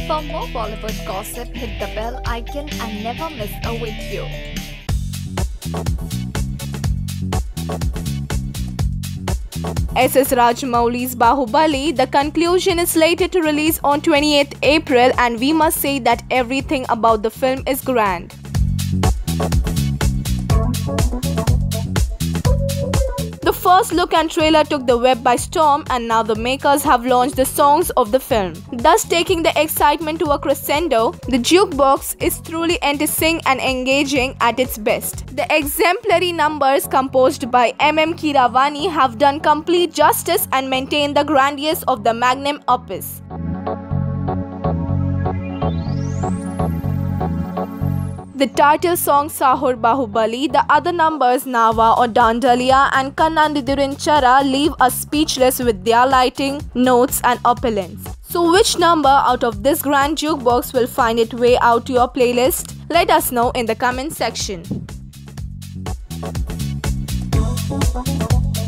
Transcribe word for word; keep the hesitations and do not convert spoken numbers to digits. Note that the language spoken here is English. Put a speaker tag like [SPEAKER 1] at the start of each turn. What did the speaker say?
[SPEAKER 1] For more Bollywood gossip, hit the bell icon and never miss a video.
[SPEAKER 2] S S Rajamouli's Bahubali, the conclusion is slated to release on twenty-eighth April, and we must say that everything about the film is grand. The first look and trailer took the web by storm, and now the makers have launched the songs of the film, thus taking the excitement to a crescendo. The jukebox is truly enticing and engaging at its best. The exemplary numbers composed by M M Keeravani have done complete justice and maintain the grandiose of the magnum opus. The title song Sahur Bahubali, the other numbers Nava or Dandalia and Kannandidurin Chara leave us speechless with their lighting, notes and opulence. So which number out of this grand jukebox will find its way out to your playlist? Let us know in the comment section.